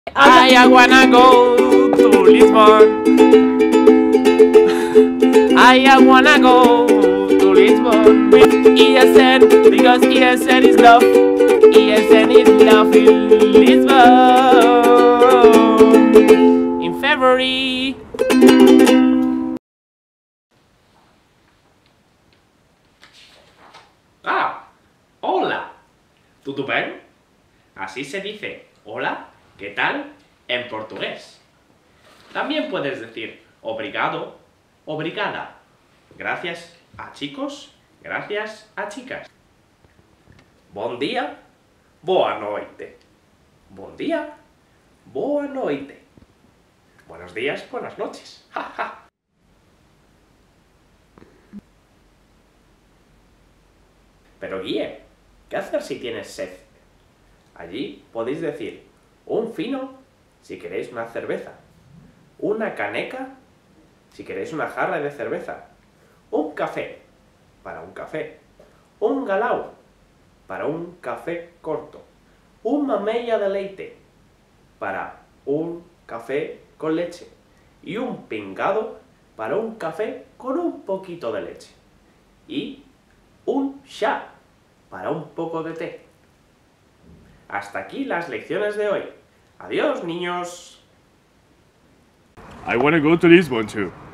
I wanna go to Lisbon. I wanna go to Lisbon with ESN because ESN is love. ESN is love in Lisbon in February. Ah, hola. ¿Tudo bem? Así se dice hola, ¿qué tal? En portugués. También puedes decir obrigado, obrigada. Gracias a chicos, gracias a chicas. Bom dia, boa noite. Bom día, boa noite. Buenos días, buenas noches. Ja, ja. Pero guíe, ¿qué hacer si tienes sed? Allí podéis decir un fino si queréis una cerveza, una caneca si queréis una jarra de cerveza, un café para un café, un galao para un café corto, un mamella de leite para un café con leche y un pingado para un café con un poquito de leche y un chá para un poco de té. Hasta aquí las lecciones de hoy. Adiós, niños. I want to go to Lisbon too.